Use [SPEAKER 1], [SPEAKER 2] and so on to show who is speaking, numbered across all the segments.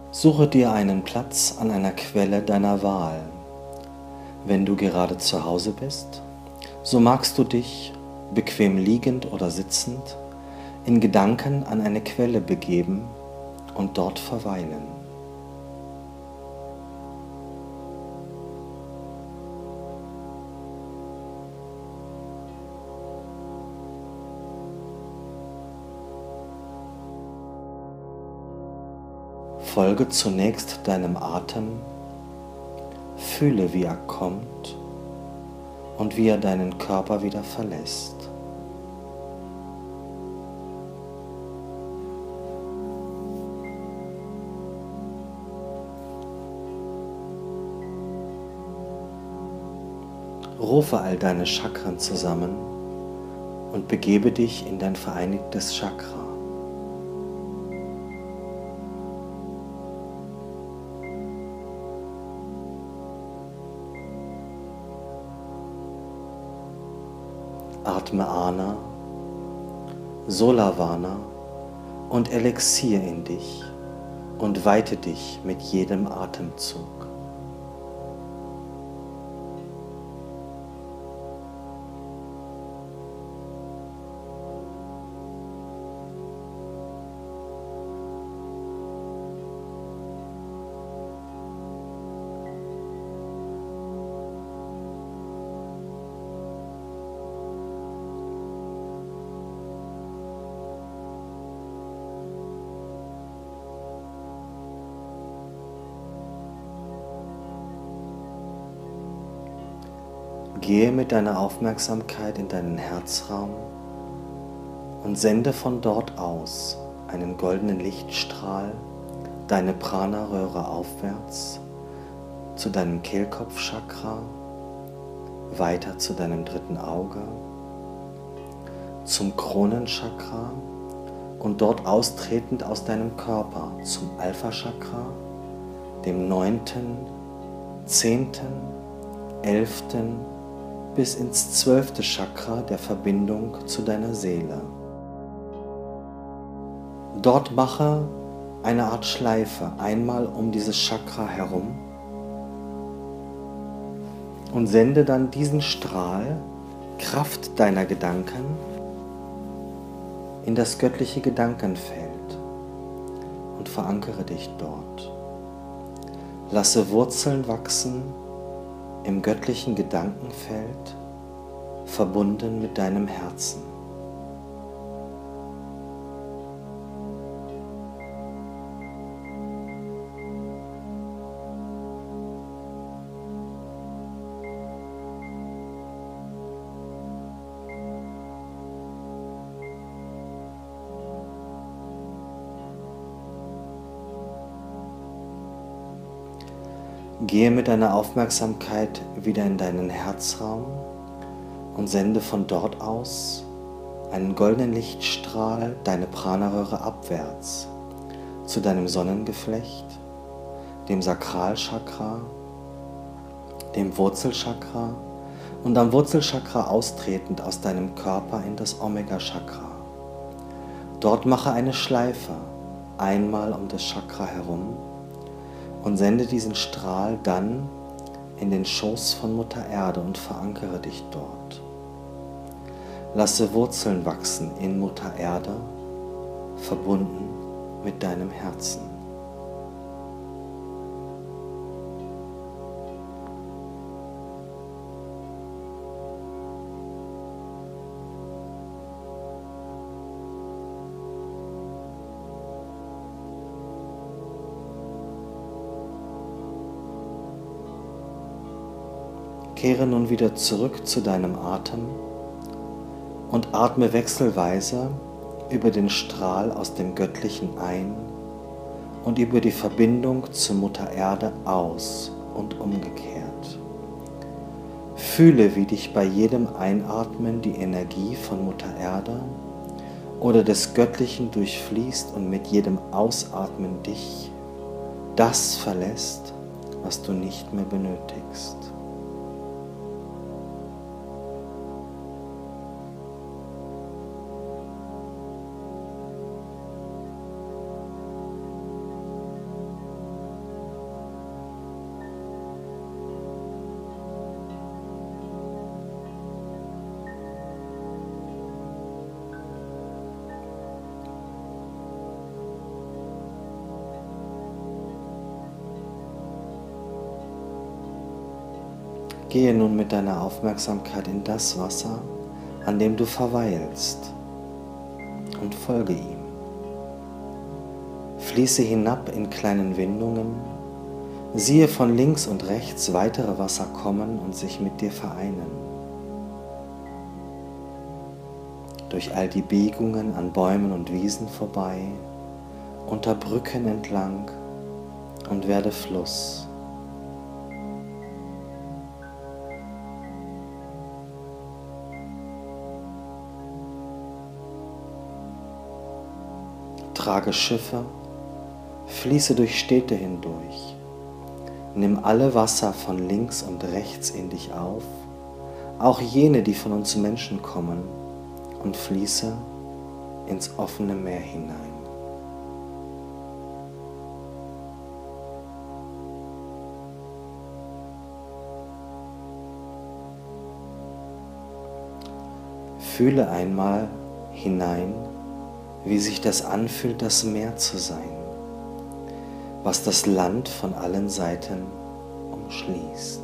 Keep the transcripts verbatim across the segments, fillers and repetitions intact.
[SPEAKER 1] Suche dir einen Platz an einer Quelle deiner Wahl. Wenn du gerade zu Hause bist, so magst du dich, bequem liegend oder sitzend, in Gedanken an eine Quelle begeben und dort verweilen. Folge zunächst deinem Atem, fühle, wie er kommt und wie er deinen Körper wieder verlässt. Rufe all deine Chakren zusammen und begebe dich in dein vereinigtes Chakra. Atme Ana, Solavana und Elixier in dich und weite dich mit jedem Atemzug. Gehe mit deiner Aufmerksamkeit in deinen Herzraum und sende von dort aus einen goldenen Lichtstrahl deine Prana-Röhre aufwärts zu deinem Kehlkopfchakra, weiter zu deinem dritten Auge, zum Kronenchakra und dort austretend aus deinem Körper zum Alpha-Chakra, dem neunten, zehnten, elften bis ins zwölfte Chakra der Verbindung zu deiner Seele. Dort mache eine Art Schleife einmal um dieses Chakra herum und sende dann diesen Strahl, Kraft deiner Gedanken, in das göttliche Gedankenfeld und verankere dich dort. Lasse Wurzeln wachsen im göttlichen Gedankenfeld, verbunden mit deinem Herzen. Gehe mit deiner Aufmerksamkeit wieder in deinen Herzraum und sende von dort aus einen goldenen Lichtstrahl deine Prana-Röhre abwärts zu deinem Sonnengeflecht, dem Sakralchakra, dem Wurzelchakra und am Wurzelchakra austretend aus deinem Körper in das Omega-Chakra. Dort mache eine Schleife einmal um das Chakra herum und sende diesen Strahl dann in den Schoß von Mutter Erde und verankere dich dort. Lasse Wurzeln wachsen in Mutter Erde, verbunden mit deinem Herzen. Kehre nun wieder zurück zu deinem Atem und atme wechselweise über den Strahl aus dem Göttlichen ein und über die Verbindung zu Mutter Erde aus und umgekehrt. Fühle, wie dich bei jedem Einatmen die Energie von Mutter Erde oder des Göttlichen durchfließt und mit jedem Ausatmen dich das verlässt, was du nicht mehr benötigst. Gehe nun mit deiner Aufmerksamkeit in das Wasser, an dem du verweilst, und folge ihm. Fließe hinab in kleinen Windungen, siehe von links und rechts weitere Wasser kommen und sich mit dir vereinen. Durch all die Biegungen an Bäumen und Wiesen vorbei, unter Brücken entlang und werde Fluss. Trage Schiffe, fließe durch Städte hindurch, nimm alle Wasser von links und rechts in dich auf, auch jene, die von uns Menschen kommen, und fließe ins offene Meer hinein. Fühle einmal hinein, wie sich das anfühlt, das Meer zu sein, was das Land von allen Seiten umschließt.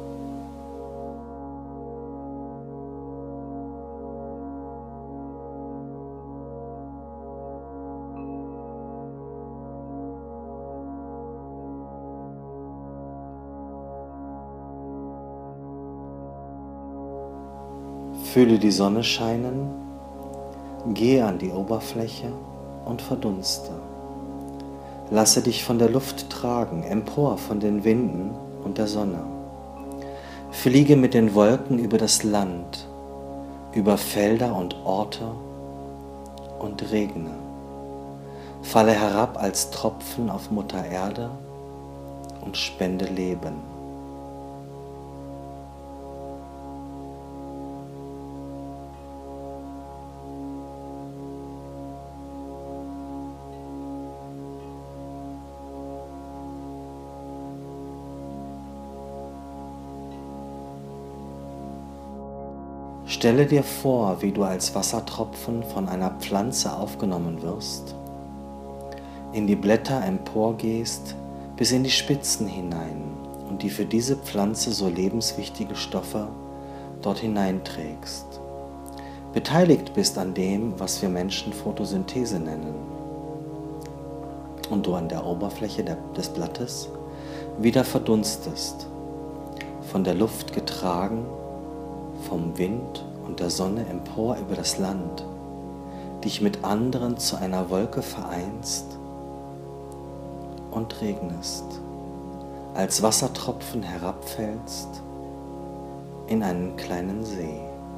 [SPEAKER 1] Fühle die Sonne scheinen, gehe an die Oberfläche und verdunste. Lasse dich von der Luft tragen, empor von den Winden und der Sonne. Fliege mit den Wolken über das Land, über Felder und Orte und regne. Falle herab als Tropfen auf Mutter Erde und spende Leben. Stelle dir vor, wie du als Wassertropfen von einer Pflanze aufgenommen wirst, in die Blätter emporgehst bis in die Spitzen hinein und die für diese Pflanze so lebenswichtige Stoffe dort hineinträgst. Beteiligt bist an dem, was wir Menschen Photosynthese nennen, und du an der Oberfläche des Blattes wieder verdunstest, von der Luft getragen, vom Wind und der Sonne empor über das Land, dich mit anderen zu einer Wolke vereinst und regnest, als Wassertropfen herabfällst in einen kleinen See.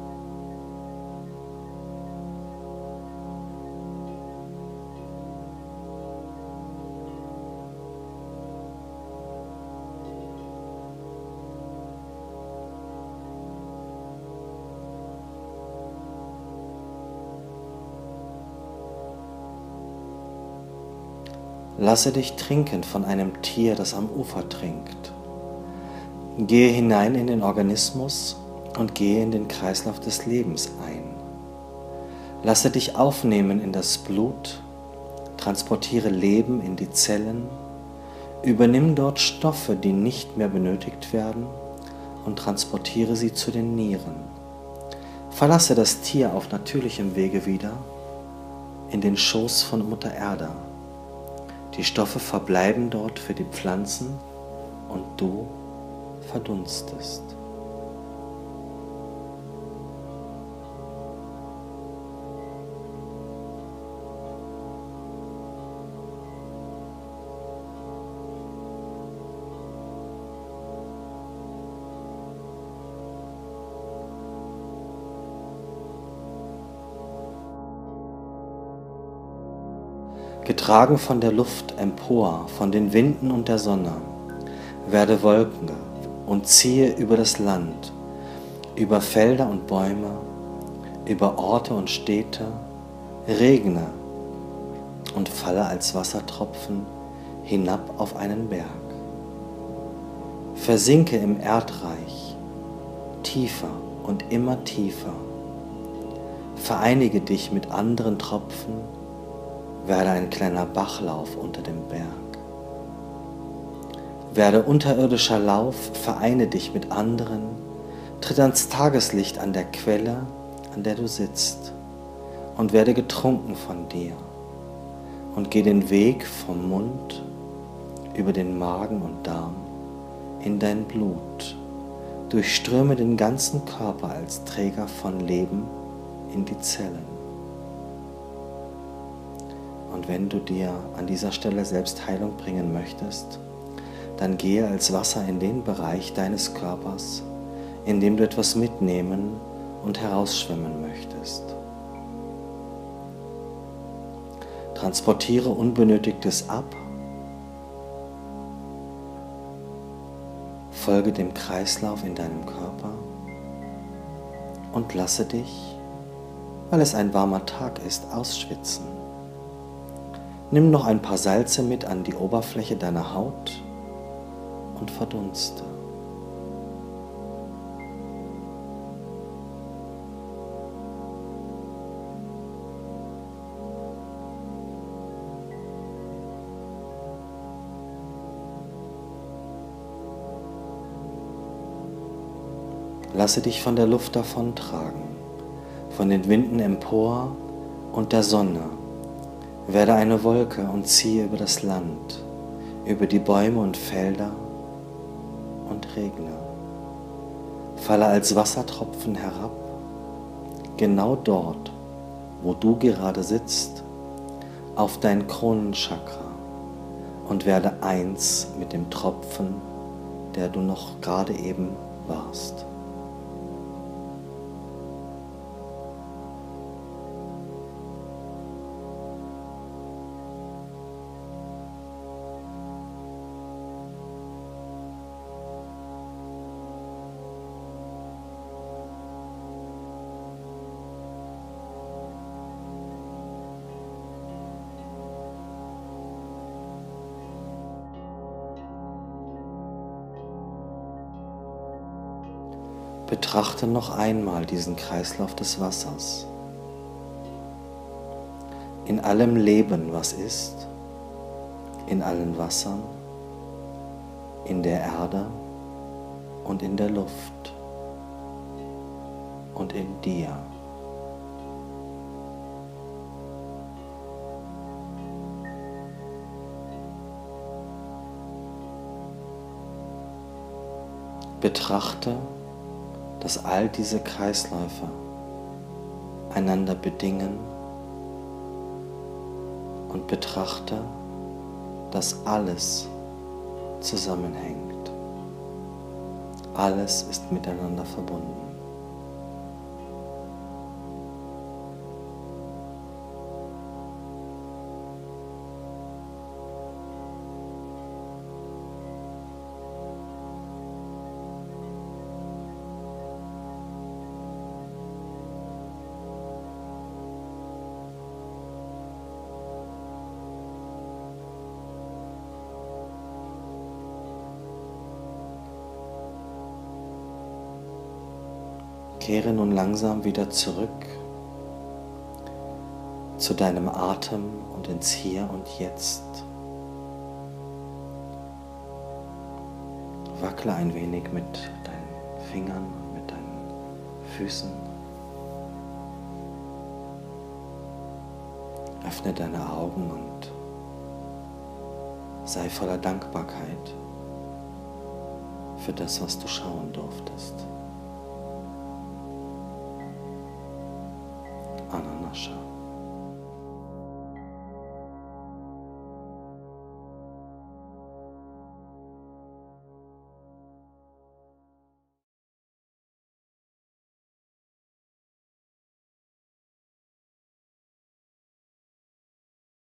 [SPEAKER 1] Lasse dich trinken von einem Tier, das am Ufer trinkt. Gehe hinein in den Organismus und gehe in den Kreislauf des Lebens ein. Lasse dich aufnehmen in das Blut, transportiere Leben in die Zellen, übernimm dort Stoffe, die nicht mehr benötigt werden, und transportiere sie zu den Nieren. Verlasse das Tier auf natürlichem Wege wieder in den Schoß von Mutter Erde. Die Stoffe verbleiben dort für die Pflanzen und du verdunstest. Getragen von der Luft empor, von den Winden und der Sonne, werde Wolke und ziehe über das Land, über Felder und Bäume, über Orte und Städte, regne und falle als Wassertropfen hinab auf einen Berg. Versinke im Erdreich, tiefer und immer tiefer. Vereinige dich mit anderen Tropfen, werde ein kleiner Bachlauf unter dem Berg. Werde unterirdischer Lauf, vereine dich mit anderen, tritt ans Tageslicht an der Quelle, an der du sitzt, und werde getrunken von dir. Und geh den Weg vom Mund über den Magen und Darm in dein Blut, durchströme den ganzen Körper als Träger von Leben in die Zellen. Und wenn du dir an dieser Stelle selbst Heilung bringen möchtest, dann gehe als Wasser in den Bereich deines Körpers, in dem du etwas mitnehmen und herausschwimmen möchtest. Transportiere Unbenötigtes ab, folge dem Kreislauf in deinem Körper und lasse dich, weil es ein warmer Tag ist, ausschwitzen. Nimm noch ein paar Salze mit an die Oberfläche deiner Haut und verdunste. Lasse dich von der Luft davontragen, von den Winden empor und der Sonne. Werde eine Wolke und ziehe über das Land, über die Bäume und Felder und regne. Falle als Wassertropfen herab, genau dort, wo du gerade sitzt, auf dein Kronenchakra und werde eins mit dem Tropfen, der du noch gerade eben warst. Betrachte noch einmal diesen Kreislauf des Wassers. In allem Leben, was ist, in allen Wassern, in der Erde und in der Luft und in dir. Betrachte, dass all diese Kreisläufe einander bedingen und betrachte, dass alles zusammenhängt. Alles ist miteinander verbunden. Kehre nun langsam wieder zurück zu deinem Atem und ins Hier und Jetzt. Wackle ein wenig mit deinen Fingern und mit deinen Füßen. Öffne deine Augen und sei voller Dankbarkeit für das, was du schauen durftest. Ananascha.